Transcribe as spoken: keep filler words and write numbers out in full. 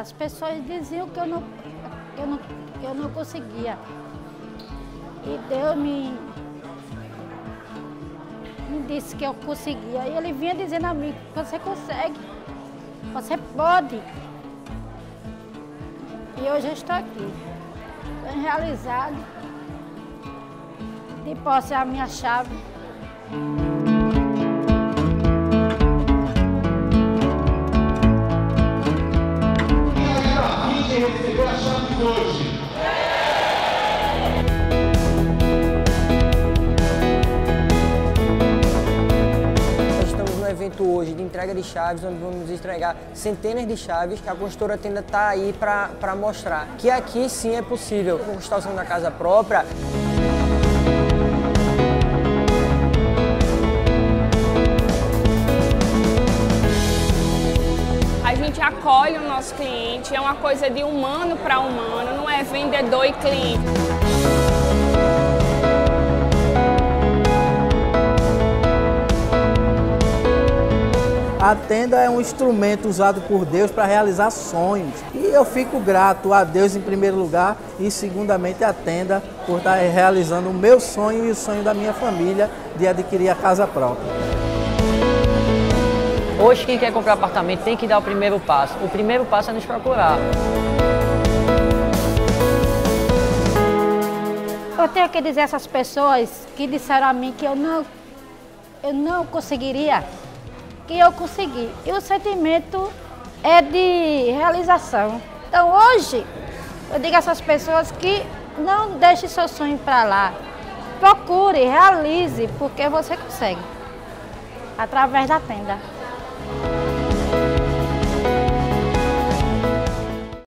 As pessoas diziam que eu não, que eu não, que eu não conseguia. E Deus me, me disse que eu conseguia. E Ele vinha dizendo a mim, você consegue, você pode. E hoje eu estou aqui, estou realizado, de posse a minha chave. Recebeu a chave hoje. Nós estamos no evento hoje de entrega de chaves, onde vamos entregar centenas de chaves que a construtora Tenda está aí para mostrar que aqui sim é possível a construção da casa própria. A gente acolhe o nosso cliente, é uma coisa de humano para humano, não é vendedor e cliente. A tenda é um instrumento usado por Deus para realizar sonhos. E eu fico grato a Deus em primeiro lugar e segundamente a tenda por estar realizando o meu sonho e o sonho da minha família de adquirir a casa própria. Hoje, quem quer comprar apartamento tem que dar o primeiro passo. O primeiro passo é nos procurar. Eu tenho que dizer a essas pessoas que disseram a mim que eu não, eu não conseguiria, que eu consegui. E o sentimento é de realização. Então hoje, eu digo a essas pessoas que não deixe seu sonho para lá. Procure, realize, porque você consegue. Através da tenda.